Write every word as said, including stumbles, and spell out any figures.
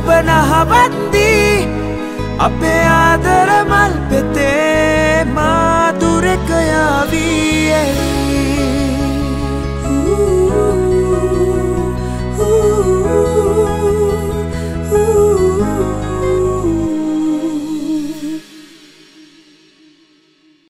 ඔබනහ වන්දී අපේ ආදර මල් පෙතේ මාදුරක යාවී